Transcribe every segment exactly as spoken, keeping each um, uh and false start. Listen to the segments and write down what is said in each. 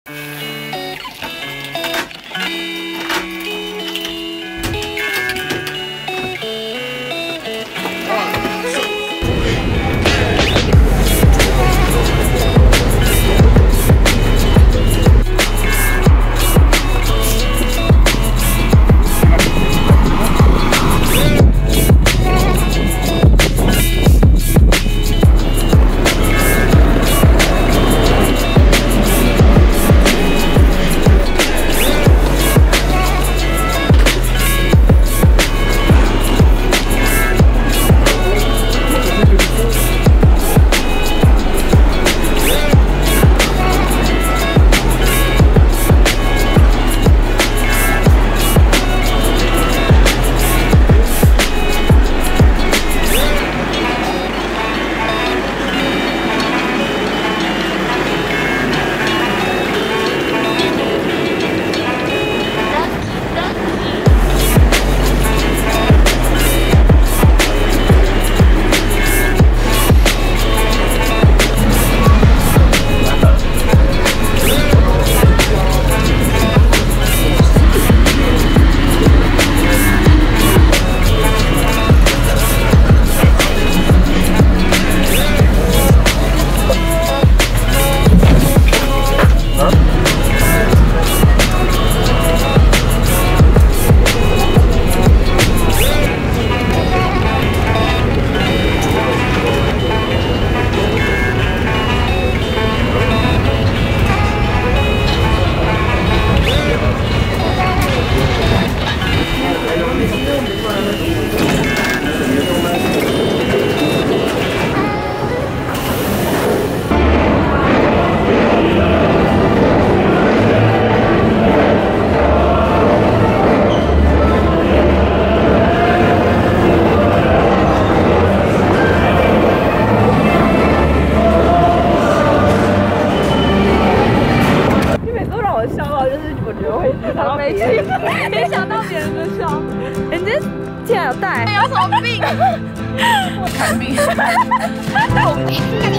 没想到别人的笑，人家竟然有带，有什么病？我看病。我们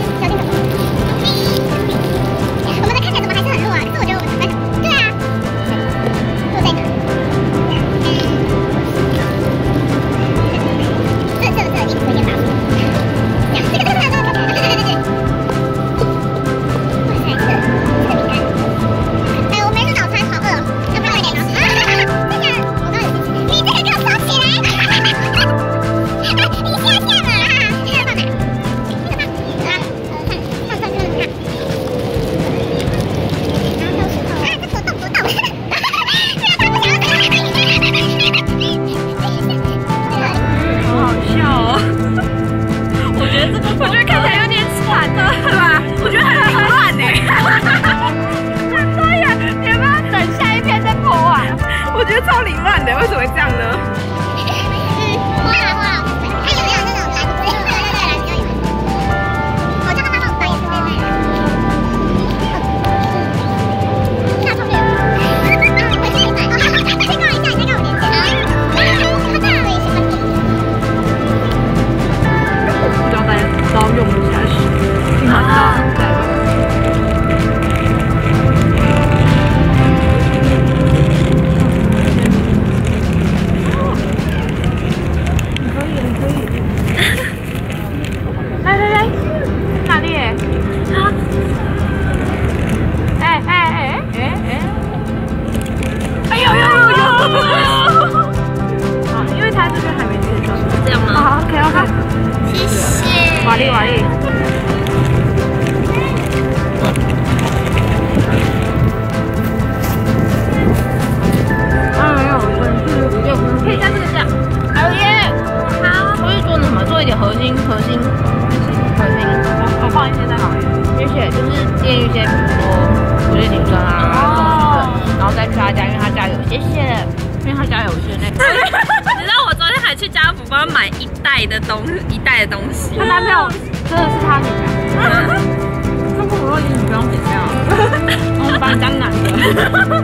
的看起来怎么还是很弱啊？可是我觉得我们对啊，弱在哪？这这这一直有点打。这个这个这个这个，对对对对对。哇塞，这个这个饼干。哎，我没吃早餐，好饿，要不要来点东西？啊，这个我刚有兴趣，你这个给我收起来！你下线了啊！这个放哪？这个放啊呃看放上去看。然后丢石头啊，这多动多动！这个他不想要这个。好好笑哦！我觉得这个，我觉得看起来有点惨的，对吧？我觉得很凌乱呢。对呀，你要不要等下一篇再播啊？我觉得超凌乱的，为什么会这样呢？嗯，画了画了，它有没有那种蓝色？会有那个蓝胶有吗？我叫他帮我翻，也是在卖的。那后面，我这里买，再告一下，你再告我链接啊！他这样的也是问题。不知道大家知道用不下去，听他知道在。瓦力瓦力，啊没有，有可以加这个酱，好耶！好，我是做什么？做一点核心，核心，核心。我放一些再好一点，谢谢。就是垫一些，比如说骨质紧酸啊，然后再去他家，因为他家有谢谢，因为他家有些那个。你知道我昨天还去家福帮他买一袋的东一袋的东西。他男朋友真的是他女朋友。他跟我说你不用剪掉，我把你当男的。